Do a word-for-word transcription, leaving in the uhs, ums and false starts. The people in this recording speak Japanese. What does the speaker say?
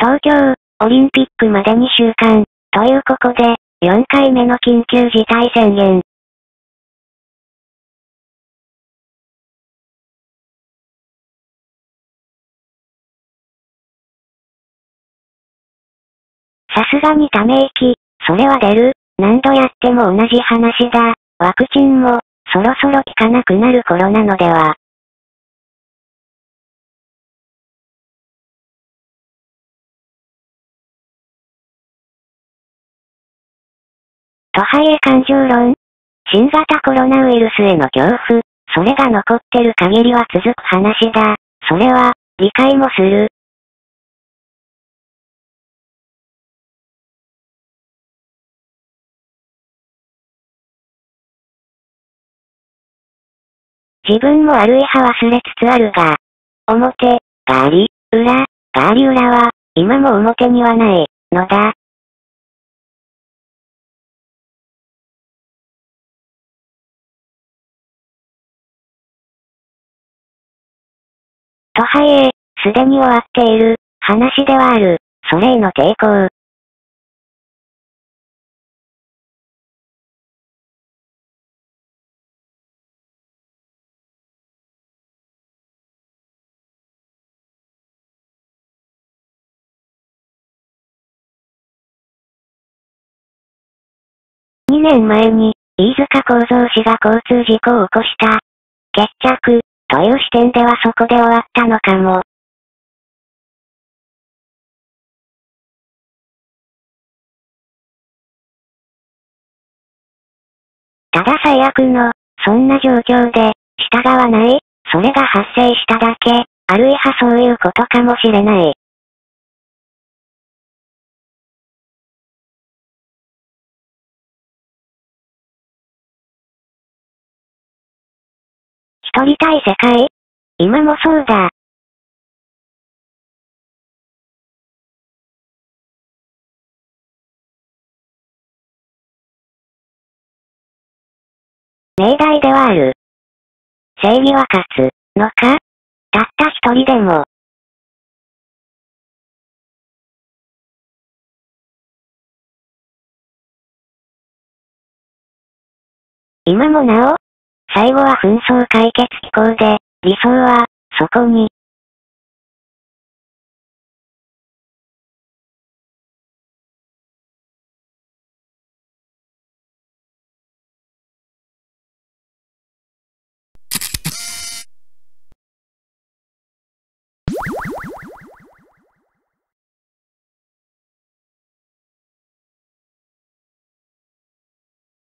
東京、オリンピックまでにしゅうかん、ということで、よんかいめの緊急事態宣言。さすがにため息、それは出る、何度やっても同じ話だ、ワクチンも、そろそろ効かなくなる頃なのでは。とはいえ感情論。新型コロナウイルスへの恐怖、それが残ってる限りは続く話だ。それは、理解もする。自分も悪い派忘れつつあるが、表、があり、裏、があり裏は、今も表にはない、のだ。とはいえ、すでに終わっている、話ではある、それへの抵抗。にねんまえに、飯塚幸三氏が交通事故を起こした。決着、という視点ではそこで終わったのかも。ただ最悪の、そんな状況で、従わない、それが発生しただけ、あるいはそういうことかもしれない。一人対世界？今もそうだ。命題ではある。正義は勝つ、のか？たった一人でも。今もなお、最後は紛争解決機構で、理想は、そこに、